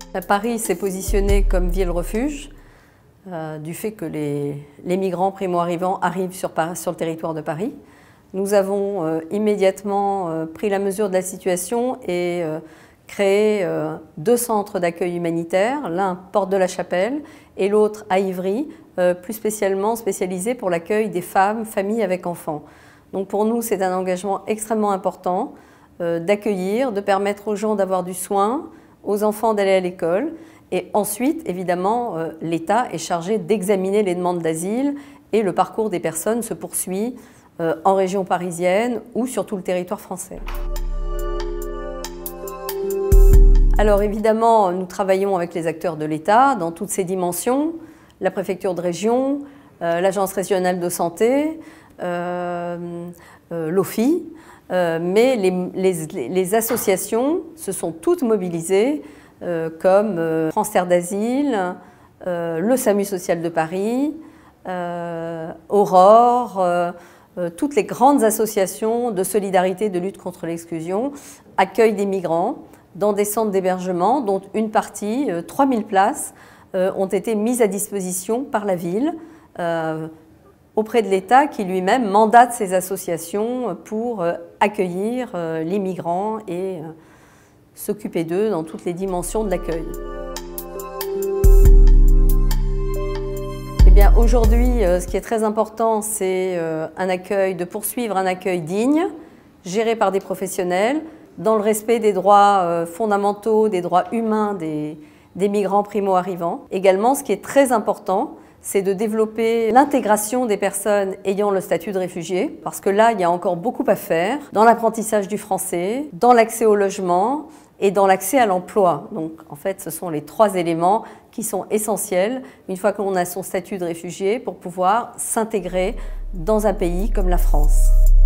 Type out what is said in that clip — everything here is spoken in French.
Paris s'est positionné comme ville refuge du fait que les migrants primo-arrivants arrivent sur le territoire de Paris. Nous avons immédiatement pris la mesure de la situation et créé 2 centres d'accueil humanitaire, l'un porte de la Chapelle et l'autre à Ivry, plus spécialement spécialisé pour l'accueil des femmes, familles avec enfants. Donc pour nous, c'est un engagement extrêmement important d'accueillir, de permettre aux gens d'avoir du soin, aux enfants d'aller à l'école. Et ensuite, évidemment, l'État est chargé d'examiner les demandes d'asile et le parcours des personnes se poursuit en région parisienne ou sur tout le territoire français. Alors évidemment, nous travaillons avec les acteurs de l'État dans toutes ses dimensions, la préfecture de région, l'agence régionale de santé, l'OFII, mais les associations se sont toutes mobilisées comme France Terre d'Asile, le SAMU social de Paris, Aurore, toutes les grandes associations de solidarité, de lutte contre l'exclusion, accueillent des migrants dans des centres d'hébergement dont une partie, 3000 places, ont été mises à disposition par la ville auprès de l'État qui lui-même mandate ces associations pour accueillir les migrants et s'occuper d'eux dans toutes les dimensions de l'accueil. Eh bien, aujourd'hui, ce qui est très important, c'est de poursuivre un accueil digne, géré par des professionnels, dans le respect des droits fondamentaux, des droits humains des migrants primo-arrivants. Également, ce qui est très important, c'est de développer l'intégration des personnes ayant le statut de réfugié, parce que là, il y a encore beaucoup à faire dans l'apprentissage du français, dans l'accès au logement et dans l'accès à l'emploi. Donc, en fait, ce sont les 3 éléments qui sont essentiels une fois qu'on a son statut de réfugié pour pouvoir s'intégrer dans un pays comme la France.